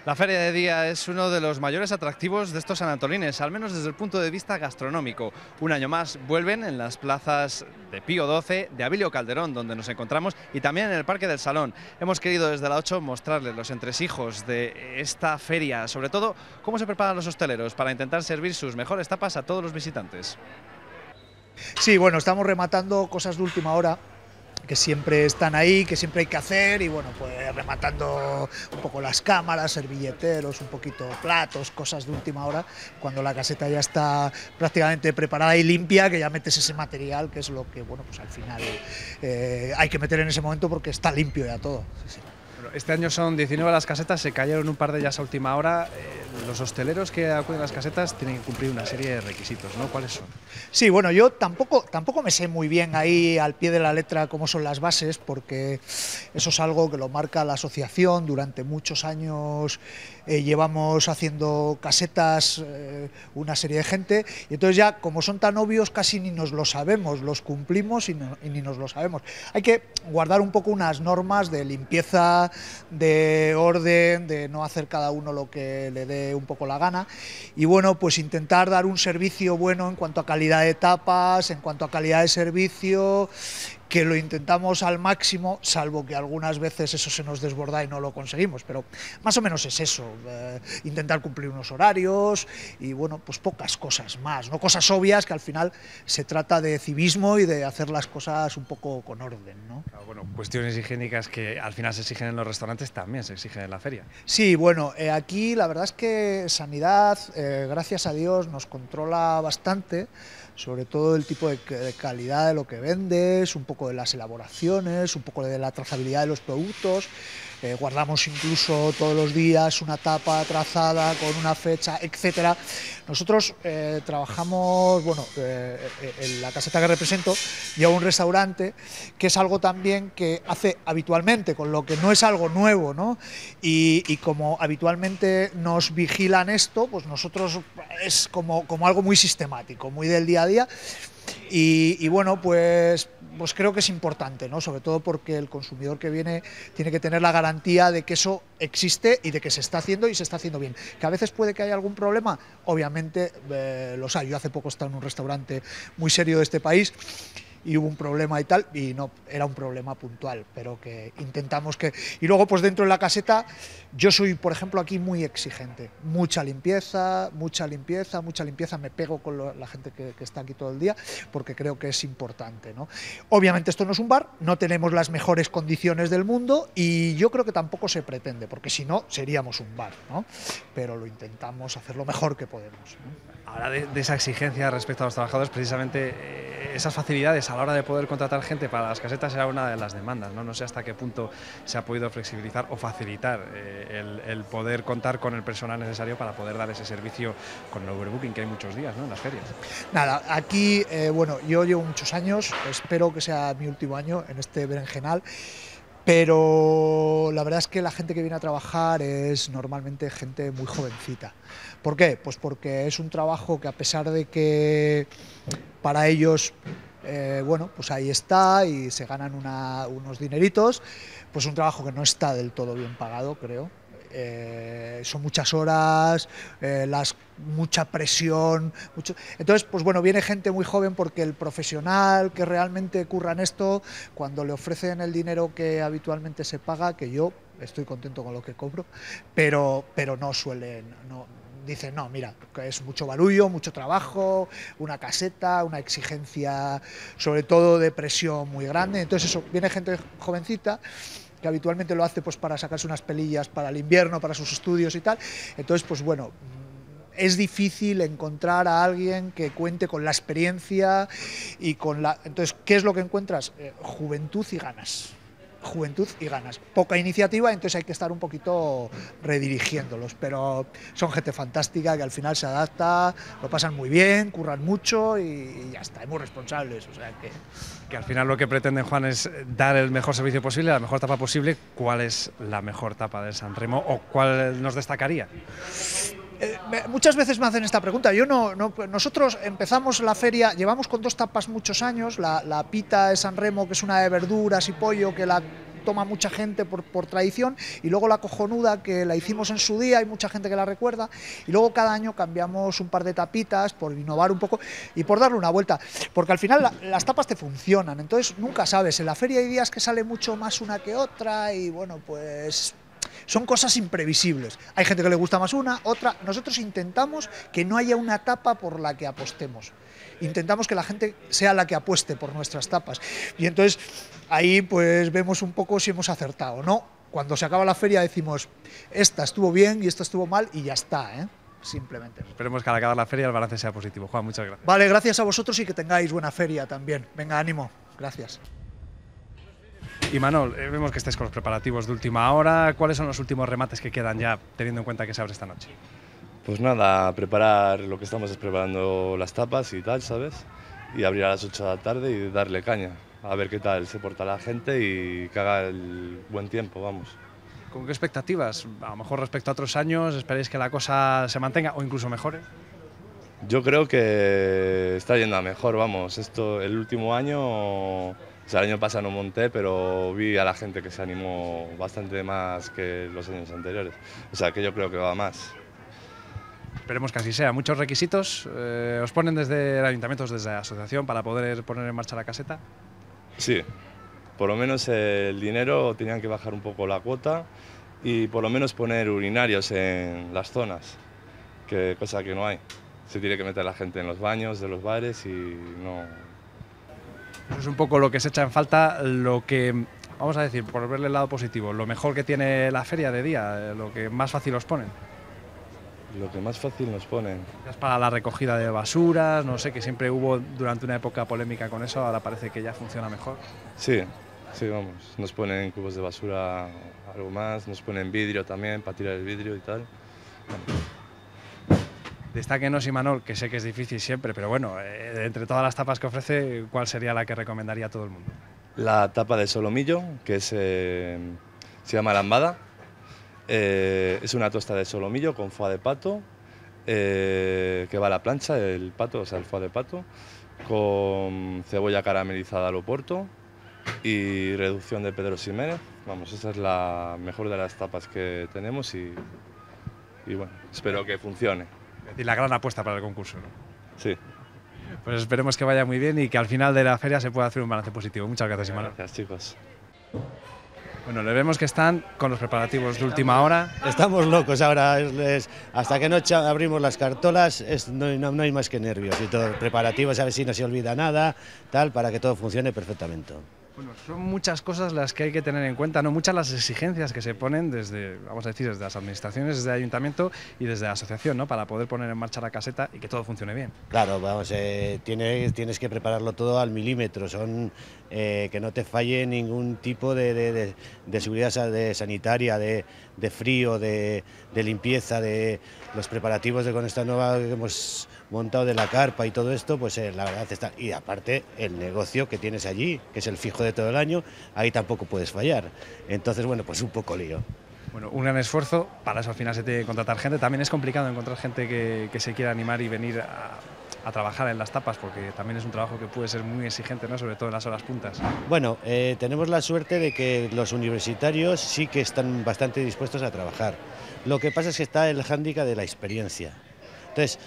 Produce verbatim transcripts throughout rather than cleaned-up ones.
La Feria de Día es uno de los mayores atractivos de estos sanantolines, al menos desde el punto de vista gastronómico. Un año más vuelven en las plazas de Pío doce, de Abilio Calderón, donde nos encontramos, y también en el Parque del Salón. Hemos querido desde la ocho mostrarles los entresijos de esta feria, sobre todo cómo se preparan los hosteleros para intentar servir sus mejores tapas a todos los visitantes. Sí, bueno, estamos rematando cosas de última hora, que siempre están ahí, que siempre hay que hacer, y bueno, pues rematando un poco las cámaras, servilleteros, un poquito platos, cosas de última hora, cuando la caseta ya está prácticamente preparada y limpia, que ya metes ese material, que es lo que, bueno, pues al final eh, hay que meter en ese momento porque está limpio ya todo. Sí, sí. Bueno, este año son diecinueve las casetas, se cayeron un par de ellas a última hora. Eh, los hosteleros que acuden a las casetas tienen que cumplir una serie de requisitos, ¿no? ¿Cuáles son? Sí, bueno, yo tampoco, tampoco me sé muy bien ahí al pie de la letra cómo son las bases, porque eso es algo que lo marca la asociación. Durante muchos años eh, llevamos haciendo casetas eh, una serie de gente, y entonces ya, como son tan obvios, casi ni nos lo sabemos, los cumplimos y, no, y ni nos lo sabemos. Hay que guardar un poco unas normas de limpieza, de orden, de no hacer cada uno lo que le dé un poco la gana, y bueno, pues intentar dar un servicio bueno en cuanto a calidad de tapas, en cuanto a calidad de servicio, que lo intentamos al máximo, salvo que algunas veces eso se nos desborda y no lo conseguimos, pero más o menos es eso, eh, intentar cumplir unos horarios y bueno, pues pocas cosas más, no cosas obvias, que al final se trata de civismo y de hacer las cosas un poco con orden, ¿no? Claro, bueno, cuestiones higiénicas que al final se exigen en los restaurantes también se exigen en la feria. Sí, bueno, eh, aquí la verdad es que Sanidad, eh, gracias a Dios, nos controla bastante, sobre todo el tipo de, de calidad de lo que vendes, un poco de las elaboraciones, un poco de la trazabilidad de los productos. Eh, guardamos incluso todos los días una tapa trazada con una fecha, etcétera. Nosotros eh, trabajamos, bueno, eh, en la caseta que represento lleva un restaurante, que es algo también que hace habitualmente, con lo que no es algo nuevo, ¿no? Y, y como habitualmente nos vigilan esto, pues nosotros es como, como algo muy sistemático, muy del día a día. Y, y bueno, pues, pues creo que es importante, ¿no? Sobre todo porque el consumidor que viene tiene que tener la garantía de que eso existe y de que se está haciendo y se está haciendo bien. Que a veces puede que haya algún problema, obviamente eh, los hay. Yo hace poco estaba en un restaurante muy serio de este país y hubo un problema y tal, y no era un problema puntual, pero que intentamos que... Y luego, pues dentro de la caseta, yo soy, por ejemplo, aquí muy exigente. Mucha limpieza, mucha limpieza, mucha limpieza. Me pego con lo, la gente que, que está aquí todo el día, porque creo que es importante, ¿no? Obviamente esto no es un bar, no tenemos las mejores condiciones del mundo, y yo creo que tampoco se pretende, porque si no, seríamos un bar, ¿no? Pero lo intentamos hacer lo mejor que podemos, ¿no? Ahora de, de esa exigencia respecto a los trabajadores, precisamente eh, esas facilidades a la hora de poder contratar gente para las casetas era una de las demandas, ¿no? No sé hasta qué punto se ha podido flexibilizar o facilitar eh, el, el poder contar con el personal necesario para poder dar ese servicio con el overbooking, que hay muchos días, ¿no?, en las ferias. Nada, aquí, eh, bueno, yo llevo muchos años, espero que sea mi último año en este berenjenal, pero la verdad es que la gente que viene a trabajar es normalmente gente muy jovencita. ¿Por qué? Pues porque es un trabajo que, a pesar de que para ellos, eh, bueno, pues ahí está y se ganan una, unos dineritos, pues es un trabajo que no está del todo bien pagado, creo. Eh, son muchas horas, eh, las, mucha presión, mucho... entonces pues bueno, viene gente muy joven, porque el profesional que realmente curra en esto, cuando le ofrecen el dinero que habitualmente se paga, que yo estoy contento con lo que cobro, pero, pero no suelen, no, dicen, no, mira, que es mucho barullo, mucho trabajo, una caseta, una exigencia sobre todo de presión muy grande. Entonces eso, viene gente jovencita que habitualmente lo hace pues para sacarse unas pelillas para el invierno, para sus estudios y tal. Entonces, pues bueno, es difícil encontrar a alguien que cuente con la experiencia y con la... Entonces, ¿qué es lo que encuentras? Eh, juventud y ganas. Juventud y ganas. Poca iniciativa, entonces hay que estar un poquito redirigiéndolos, pero son gente fantástica que al final se adapta, lo pasan muy bien, curran mucho y, y ya está, y muy responsables, o sea que... Que al final lo que pretenden, Juan, es dar el mejor servicio posible, la mejor tapa posible. ¿Cuál es la mejor tapa de San Remo o cuál nos destacaría? Eh, muchas veces me hacen esta pregunta. Yo no, no, nosotros empezamos la feria, llevamos con dos tapas muchos años, la, la pita de San Remo, que es una de verduras y pollo, que la toma mucha gente por, por tradición, y luego la cojonuda, que la hicimos en su día, hay mucha gente que la recuerda, y luego cada año cambiamos un par de tapitas por innovar un poco y por darle una vuelta, porque al final la, las tapas te funcionan, entonces nunca sabes, en la feria hay días que sale mucho más una que otra, y bueno, pues son cosas imprevisibles. Hay gente que le gusta más una, otra. Nosotros intentamos que no haya una tapa por la que apostemos. Intentamos que la gente sea la que apueste por nuestras tapas. Y entonces ahí pues vemos un poco si hemos acertado o no. Cuando se acaba la feria decimos, esta estuvo bien y esta estuvo mal, y ya está, ¿eh? Simplemente. Esperemos que al acabar la feria el balance sea positivo. Juan, muchas gracias. Vale, gracias a vosotros y que tengáis buena feria también. Venga, ánimo. Gracias. Y Manol, eh, vemos que estáis con los preparativos de última hora. ¿Cuáles son los últimos remates que quedan ya, teniendo en cuenta que se abre esta noche? Pues nada, preparar lo que estamos es preparando las tapas y tal, ¿sabes? Y abrir a las ocho de la tarde y darle caña. A ver qué tal se porta la gente y que haga el buen tiempo, vamos. ¿Con qué expectativas? A lo mejor respecto a otros años, ¿esperáis que la cosa se mantenga o incluso mejore? Yo creo que está yendo a mejor, vamos. Esto, el último año, o sea, el año pasado no monté, pero vi a la gente que se animó bastante más que los años anteriores. O sea, que yo creo que va más. Esperemos que así sea. ¿Muchos requisitos eh, os ponen desde el ayuntamiento, desde la asociación, para poder poner en marcha la caseta? Sí, por lo menos el dinero tenían que bajar un poco la cuota y por lo menos poner urinarios en las zonas, que cosa que no hay. Se tiene que meter la gente en los baños de los bares y no... Eso es un poco lo que se echa en falta, lo que, vamos a decir, por verle el lado positivo, lo mejor que tiene la feria de día, lo que más fácil os ponen. Lo que más fácil nos ponen. Es para la recogida de basuras, no sé, que siempre hubo durante una época polémica con eso, ahora parece que ya funciona mejor. Sí, sí, vamos. Nos ponen cubos de basura, algo más, nos ponen vidrio también, para tirar el vidrio y tal. Destáquenos, Imanol, que sé que es difícil siempre, pero bueno, eh, entre todas las tapas que ofrece, ¿cuál sería la que recomendaría a todo el mundo? La tapa de solomillo, que es, eh, se llama lambada. Eh, es una tosta de solomillo con foie de pato, eh, que va a la plancha, el pato, o sea, el foie de pato, con cebolla caramelizada al oporto y reducción de Pedro Ximénez. Vamos, esa es la mejor de las tapas que tenemos y, y bueno, espero que funcione. Y la gran apuesta para el concurso, ¿no? Sí. Pues esperemos que vaya muy bien y que al final de la feria se pueda hacer un balance positivo. Muchas gracias, Imanol. Gracias, chicos. Bueno, le vemos que están con los preparativos de última hora. Estamos locos ahora, es, es, hasta que no abrimos las cartolas es, no, no, no hay más que nervios y todo, preparativos, a ver si no se olvida nada, tal, para que todo funcione perfectamente. Bueno, son muchas cosas las que hay que tener en cuenta, ¿no? Muchas las exigencias que se ponen desde, vamos a decir, desde las administraciones, desde el ayuntamiento y desde la asociación, ¿no? Para poder poner en marcha la caseta y que todo funcione bien. Claro, vamos, eh, tienes, tienes que prepararlo todo al milímetro, son eh, que no te falle ningún tipo de, de, de, de seguridad de sanitaria, de, de frío, de, de limpieza, de los preparativos de con esta nueva que hemos montado de la carpa y todo esto, pues eh, la verdad está. Y aparte el negocio que tienes allí, que es el fijo de todo el año, ahí tampoco puedes fallar. Entonces, bueno, pues un poco lío. Bueno, un gran esfuerzo, para eso al final se tiene que contratar gente. También es complicado encontrar gente que, que se quiera animar y venir a, a trabajar en las tapas, porque también es un trabajo que puede ser muy exigente, ¿no? Sobre todo en las horas puntas. Bueno, eh, tenemos la suerte de que los universitarios sí que están bastante dispuestos a trabajar. Lo que pasa es que está el hándicap de la experiencia. Entonces,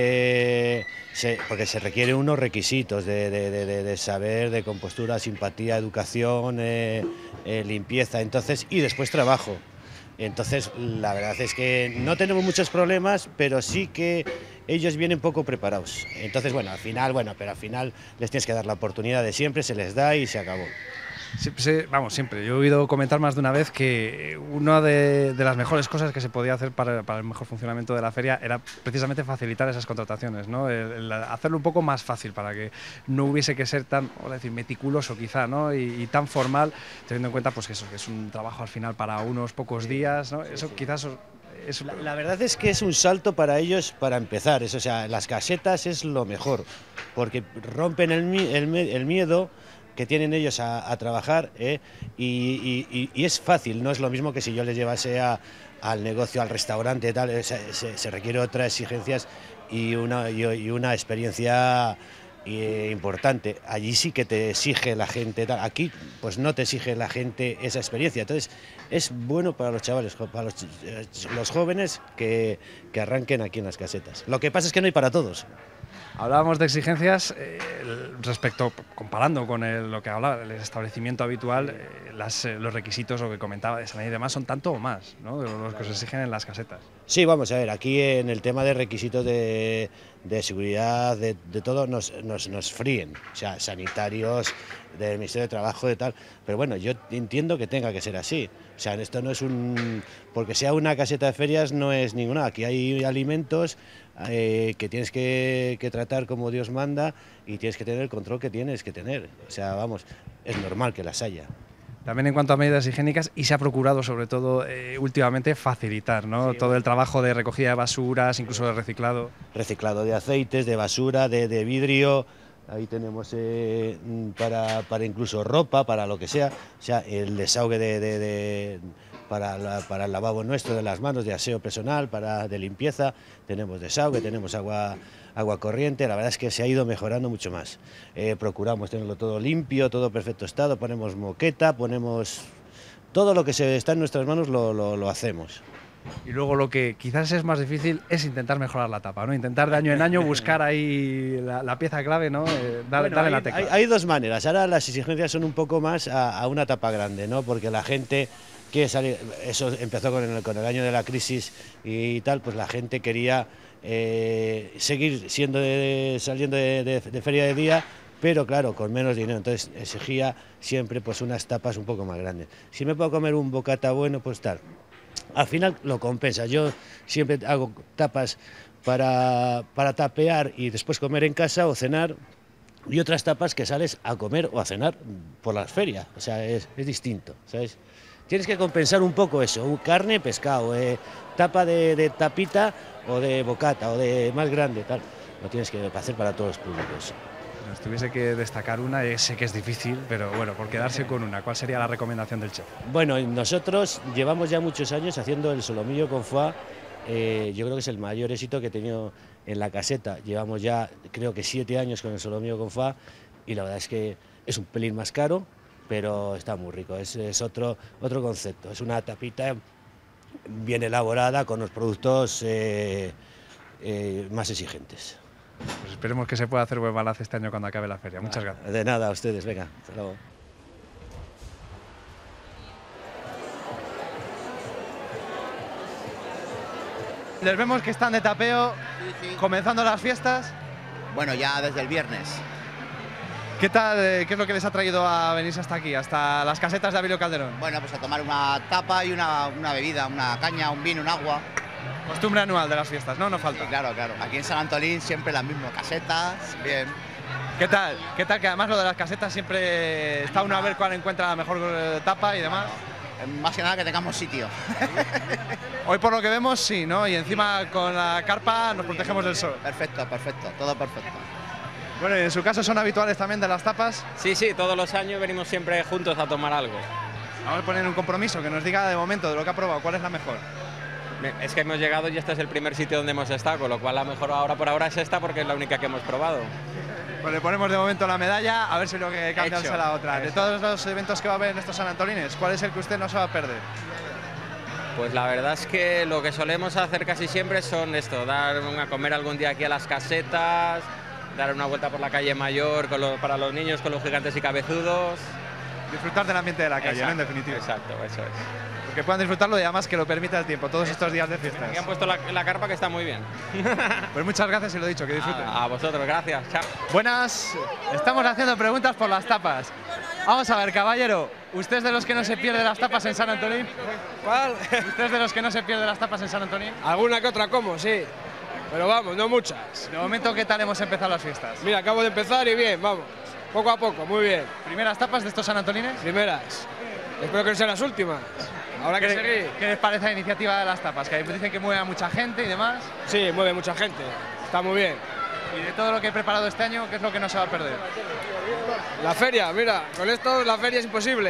eh, se, porque se requieren unos requisitos de, de, de, de saber, de compostura, simpatía, educación, eh, eh, limpieza, entonces, y después trabajo. Entonces, la verdad es que no tenemos muchos problemas, pero sí que ellos vienen poco preparados. Entonces, bueno, al final, bueno, pero al final les tienes que dar la oportunidad de siempre, se les da y se acabó. Siempre, vamos, siempre. Yo he oído comentar más de una vez que una de, de las mejores cosas que se podía hacer para, para el mejor funcionamiento de la feria era precisamente facilitar esas contrataciones, ¿no? El, el hacerlo un poco más fácil para que no hubiese que ser tan, vamos a decir, meticuloso quizá, ¿no? Y, y tan formal, teniendo en cuenta pues que eso, que es un trabajo al final para unos pocos días, ¿no? Eso quizás... Es... La, la verdad es que es un salto para ellos para empezar, eso, o sea, las casetas es lo mejor, porque rompen el, el, el miedo que tienen ellos a, a trabajar, ¿eh? y, y, y es fácil, no es lo mismo que si yo les llevase a, al negocio, al restaurante, tal, se, se, se requiere otras exigencias y una, y, y una experiencia y, eh, importante. Allí sí que te exige la gente, tal. Aquí pues no te exige la gente esa experiencia. Entonces es bueno para los chavales, para los, eh, los jóvenes que, que arranquen aquí en las casetas. Lo que pasa es que no hay para todos. Hablábamos de exigencias eh, respecto, comparando con el, lo que hablaba, el establecimiento habitual, eh, las, eh, los requisitos, lo que comentaba de sanidad y demás, son tanto o más, ¿no?, de los que se exigen en las casetas. Sí, vamos a ver, aquí en el tema de requisitos de, de seguridad, de, de todo, nos, nos, nos fríen, o sea, sanitarios, del Ministerio de Trabajo, de tal, pero bueno, yo entiendo que tenga que ser así, o sea, esto no es un, porque sea una caseta de ferias no es ninguna, aquí hay alimentos eh, que tienes que, que tratar como Dios manda y tienes que tener el control que tienes que tener, o sea, vamos, es normal que las haya. También en cuanto a medidas higiénicas, y se ha procurado sobre todo eh, últimamente facilitar, ¿no?, sí, todo el trabajo de recogida de basuras, incluso de reciclado. Reciclado de aceites, de basura, de, de vidrio, ahí tenemos eh, para, para incluso ropa, para lo que sea, o sea, el desahogue de, de, de, para, la, para el lavabo nuestro de las manos, de aseo personal, para de limpieza, tenemos desahogue, tenemos agua, agua corriente, la verdad es que se ha ido mejorando mucho más. Eh, procuramos tenerlo todo limpio, todo perfecto estado, ponemos moqueta, ponemos todo lo que se está en nuestras manos lo, lo, lo hacemos. Y luego lo que quizás es más difícil es intentar mejorar la tapa, ¿no?, intentar de año en año buscar ahí la, la pieza clave, ¿no?, eh, darle, bueno, darle hay, la tecla. Hay, hay dos maneras, ahora las exigencias son un poco más a, a una tapa grande, ¿no?, porque la gente quiere salir, eso empezó con el, con el año de la crisis y tal, pues la gente quería eh, seguir siendo de, saliendo de, de, de feria de día, pero claro, con menos dinero, entonces exigía siempre pues unas tapas un poco más grandes. Si me puedo comer un bocata bueno, pues tal. Al final lo compensa, yo siempre hago tapas para, para tapear y después comer en casa o cenar, y otras tapas que sales a comer o a cenar por las ferias, o sea, es, es distinto, ¿sabes? Tienes que compensar un poco eso, carne, pescado, eh, tapa de, de tapita o de bocata o de más grande, tal, lo tienes que hacer para todos los públicos. Si tuviese que destacar una, eh, sé que es difícil, pero bueno, por quedarse con una, ¿cuál sería la recomendación del chef? Bueno, nosotros llevamos ya muchos años haciendo el solomillo con foie, eh, yo creo que es el mayor éxito que he tenido en la caseta, llevamos ya creo que siete años con el solomillo con foie y la verdad es que es un pelín más caro, pero está muy rico, es, es otro, otro concepto, es una tapita bien elaborada con los productos eh, eh, más exigentes. Pues esperemos que se pueda hacer buen balance este año cuando acabe la feria. Muchas gracias. De nada, a ustedes, venga, hasta luego. Les vemos que están de tapeo, sí, sí. comenzando las fiestas. Bueno, ya desde el viernes. ¿Qué tal? eh, ¿Qué es lo que les ha traído a venirse hasta aquí, hasta las casetas de Abilio Calderón? Bueno, pues a tomar una tapa y una, una bebida, una caña, un vino, un agua. Costumbre anual de las fiestas, ¿no? No falta. Sí, claro, claro. Aquí en San Antolín siempre las mismas casetas, bien. ¿Qué tal? ¿Qué tal? Que además lo de las casetas siempre está uno a ver cuál encuentra la mejor eh, tapa y demás. Más que nada que tengamos sitio. Hoy por lo que vemos sí, ¿no? Y encima con la carpa nos protegemos del sol. Perfecto, perfecto, todo perfecto. Bueno, y en su caso son habituales también de las tapas. Sí, sí, todos los años venimos siempre juntos a tomar algo. Vamos a poner un compromiso, que nos diga de momento de lo que ha probado, cuál es la mejor. Es que hemos llegado y este es el primer sitio donde hemos estado, con lo cual la mejor ahora por ahora es esta porque es la única que hemos probado. Pues le ponemos de momento la medalla, a ver si lo que cambia Hecho, será la otra. De eso. todos los eventos que va a haber en estos San Antolines, ¿cuál es el que usted no se va a perder? Pues la verdad es que lo que solemos hacer casi siempre son esto, dar a comer algún día aquí a las casetas, dar una vuelta por la calle Mayor con lo, para los niños con los gigantes y cabezudos. Disfrutar del ambiente de la calle, Exacto, ¿no? En definitiva. Exacto, eso es. Que puedan disfrutarlo y además que lo permita el tiempo, todos estos días de fiestas. Aquí han puesto la, la carpa que está muy bien. Pues muchas gracias y lo dicho, que disfruten. A, a vosotros, gracias. Chao. Buenas, estamos haciendo preguntas por las tapas. Vamos a ver, caballero, ¿usted es de los que no se pierde las tapas en San Antonín? ¿Cuál? ¿Usted es de los que no se pierde las tapas en San Antonín? Alguna que otra como, sí. Pero vamos, no muchas. De momento, ¿qué tal hemos empezado las fiestas? Mira, acabo de empezar y bien, vamos. Poco a poco, muy bien. ¿Primeras tapas de estos San Antonines? Primeras. Espero que no sean las últimas. Habrá que ¿Qué, seguir. ¿Qué les parece la iniciativa de las tapas? Que dicen que mueve a mucha gente y demás. Sí, mueve mucha gente. Está muy bien. Y de todo lo que he preparado este año, ¿qué es lo que no se va a perder? La feria, mira, con esto la feria es imposible.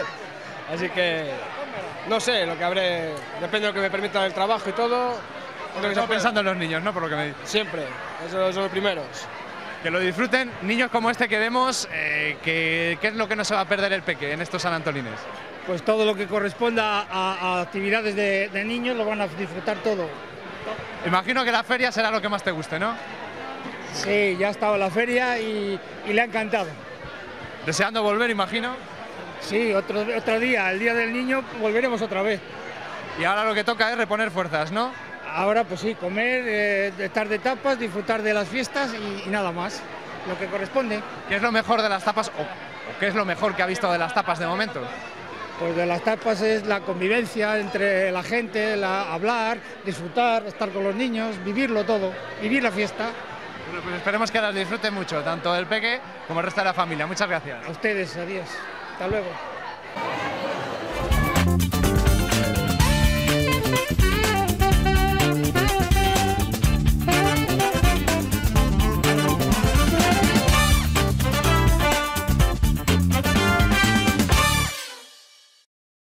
Así que no sé, lo que habré, depende de lo que me permita el trabajo y todo. Porque estoy pensando en los niños, ¿no? Por lo que me dice. Siempre, esos son los primeros. Que lo disfruten niños como este que vemos, eh, que, ¿qué es lo que no se va a perder el peque en estos San Antolines? Pues todo lo que corresponda a, a actividades de, de niños lo van a disfrutar todo. Imagino que la feria será lo que más te guste, ¿no? Sí, ya ha estado en la feria y, y le ha encantado. Deseando volver, imagino. Sí, otro, otro día, el Día del Niño, volveremos otra vez. Y ahora lo que toca es reponer fuerzas, ¿no? Ahora pues sí, comer, eh, estar de tapas, disfrutar de las fiestas y, y nada más, lo que corresponde. ¿Qué es lo mejor de las tapas o, o qué es lo mejor que ha visto de las tapas de momento? Pues de las tapas es la convivencia entre la gente, la, hablar, disfrutar, estar con los niños, vivirlo todo, vivir la fiesta. Bueno, pues esperemos que las disfruten mucho, tanto el peque como el resto de la familia. Muchas gracias. A ustedes, adiós. Hasta luego.